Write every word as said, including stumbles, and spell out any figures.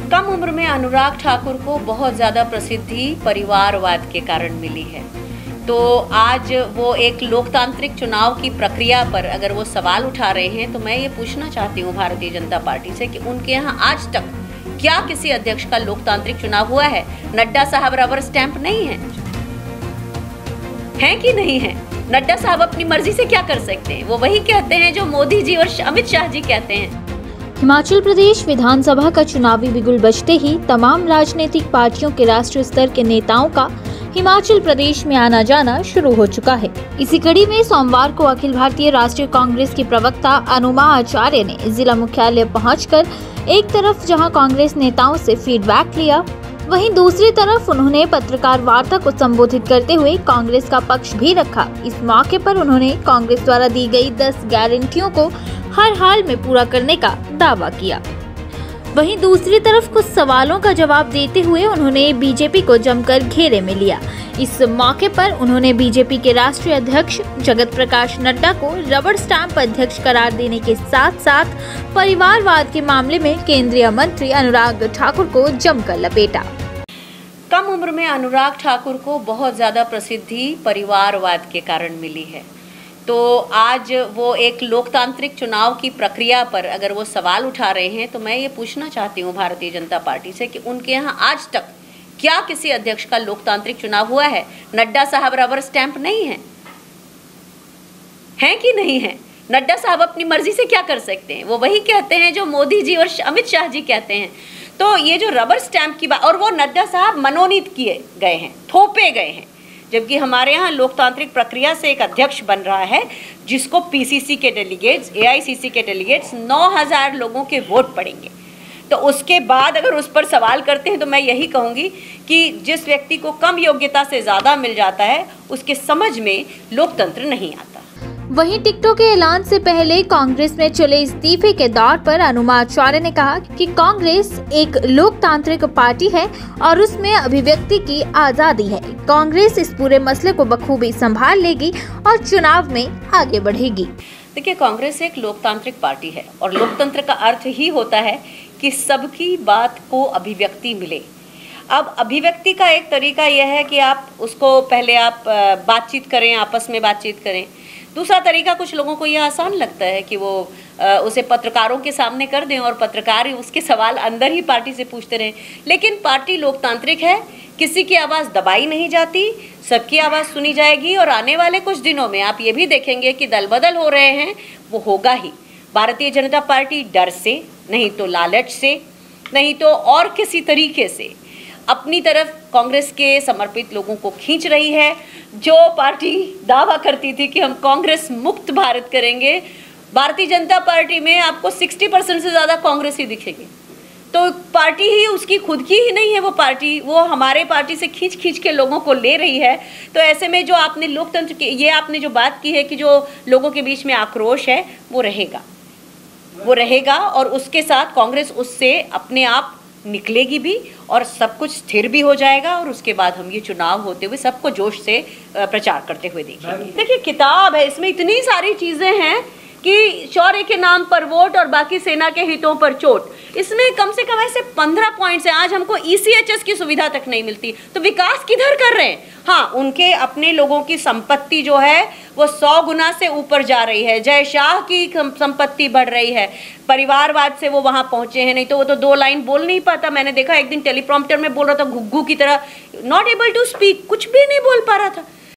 कम उम्र में अनुराग ठाकुर को बहुत ज़्यादा प्रसिद्धि परिवारवाद के कारण मिली है। तो आज वो एक लोकतांत्रिक चुनाव की प्रक्रिया पर अगर वो सवाल उठा रहे हैं तो मैं ये पूछना चाहती हूँ भारतीय जनता पार्टी से कि उनके यहाँ आज तक क्या किसी अध्यक्ष का लोकतांत्रिक चुनाव हुआ है? नड्डा साहब रबर स्टैंप नहीं है, हैं कि नहीं है? नड्डा साहब अपनी मर्जी से क्या कर सकते हैं? वो वही कहते हैं जो मोदी जी और अमित शाह जी कहते हैं। हिमाचल प्रदेश विधानसभा का चुनावी बिगुल बजते ही तमाम राजनीतिक पार्टियों के राष्ट्रीय स्तर के नेताओं का हिमाचल प्रदेश में आना जाना शुरू हो चुका है। इसी कड़ी में सोमवार को अखिल भारतीय राष्ट्रीय कांग्रेस की प्रवक्ता अनुमा आचार्य ने जिला मुख्यालय पहुंचकर एक तरफ जहां कांग्रेस नेताओं से फीडबैक लिया, वहीं दूसरी तरफ उन्होंने पत्रकार वार्ता को संबोधित करते हुए कांग्रेस का पक्ष भी रखा। इस मौके पर उन्होंने कांग्रेस द्वारा दी गई दस गारंटियों को हर हाल में पूरा करने का दावा किया। वहीं दूसरी तरफ कुछ सवालों का जवाब देते हुए उन्होंने बीजेपी को जमकर घेरे में लिया। इस मौके पर उन्होंने बीजेपी के राष्ट्रीय अध्यक्ष जगत प्रकाश नड्डा को रबर स्टैंप अध्यक्ष करार देने के साथ साथ परिवारवाद के मामले में केंद्रीय मंत्री अनुराग ठाकुर को जमकर लपेटा। कम उम्र में अनुराग ठाकुर को बहुत ज़्यादा प्रसिद्धि परिवारवाद के कारण मिली है। तो आज वो एक लोकतांत्रिक चुनाव की प्रक्रिया पर अगर वो सवाल उठा रहे हैं तो मैं ये पूछना चाहती हूँ भारतीय जनता पार्टी से कि उनके यहाँ आज तक क्या किसी अध्यक्ष का लोकतांत्रिक चुनाव हुआ है? नड्डा साहब रबर स्टैंप नहीं है, हैं कि नहीं है? नड्डा साहब अपनी मर्जी से क्या कर सकते हैं? वो वही कहते हैं जो मोदी जी और अमित शाह जी कहते हैं। तो ये जो रबर स्टैंप की बात, और वो नड्डा साहब मनोनीत किए गए हैं, थोपे गए हैं, जबकि हमारे यहाँ लोकतांत्रिक प्रक्रिया से एक अध्यक्ष बन रहा है जिसको पीसीसी के डेलीगेट्स, एआईसीसी के डेलीगेट्स नौ हज़ार लोगों के वोट पड़ेंगे। तो उसके बाद अगर उस पर सवाल करते हैं तो मैं यही कहूँगी कि जिस व्यक्ति को कम योग्यता से ज़्यादा मिल जाता है उसके समझ में लोकतंत्र नहीं आता। वहीं टिकटों के ऐलान से पहले कांग्रेस में चले इस्तीफे के दौर पर अनुमा आचार्य ने कहा कि कांग्रेस एक लोकतांत्रिक पार्टी है और उसमें अभिव्यक्ति की आजादी है। कांग्रेस इस पूरे मसले को बखूबी संभाल लेगी और चुनाव में आगे बढ़ेगी। देखिए, कांग्रेस एक लोकतांत्रिक पार्टी है और लोकतंत्र का अर्थ ही होता है कि सबकी बात को अभिव्यक्ति मिले। अब अभिव्यक्ति का एक तरीका यह है कि आप उसको पहले आप बातचीत करें, आपस में बातचीत करें। दूसरा तरीका, कुछ लोगों को यह आसान लगता है कि वो उसे पत्रकारों के सामने कर दें और पत्रकार उसके सवाल अंदर ही पार्टी से पूछते रहें। लेकिन पार्टी लोकतांत्रिक है, किसी की आवाज़ दबाई नहीं जाती, सबकी आवाज़ सुनी जाएगी। और आने वाले कुछ दिनों में आप ये भी देखेंगे कि दल बदल हो रहे हैं, वो होगा ही। भारतीय जनता पार्टी डर से, नहीं तो लालच से, नहीं तो और किसी तरीके से अपनी तरफ कांग्रेस के समर्पित लोगों को खींच रही है। जो पार्टी दावा करती थी कि हम कांग्रेस मुक्त भारत करेंगे, भारतीय जनता पार्टी में आपको साठ परसेंट से ज़्यादा कांग्रेस ही दिखेगी। तो पार्टी ही उसकी खुद की ही नहीं है, वो पार्टी वो हमारे पार्टी से खींच खींच के लोगों को ले रही है। तो ऐसे में जो आपने लोकतंत्र की ये आपने जो बात की है कि जो लोगों के बीच में आक्रोश है वो रहेगा वो रहेगा और उसके साथ कांग्रेस उससे अपने आप निकलेगी भी और सब कुछ स्थिर भी हो जाएगा। और उसके बाद हम ये चुनाव होते हुए सबको जोश से प्रचार करते हुए देखेंगे। देखिए, किताब है, इसमें इतनी सारी चीज़ें हैं कि शौर्य के नाम पर वोट और बाकी सेना के हितों पर चोट। इसमें कम से कम ऐसे पंद्रह पॉइंट्स हैं। आज हमको ईसीएचएस की सुविधा तक नहीं मिलती, तो विकास किधर कर रहे हैं? हाँ, उनके अपने लोगों की संपत्ति जो है वो सौ गुना से ऊपर जा रही है। जय शाह की संपत्ति बढ़ रही है, परिवारवाद से वो वहाँ पहुँचे हैं। नहीं तो वो तो दो लाइन बोल नहीं पाता। मैंने देखा एक दिन टेलीप्रॉम्प्टर में बोल रहा था घुग्गू की तरह, नॉट एबल टू स्पीक, कुछ भी नहीं बोल पा रहा था।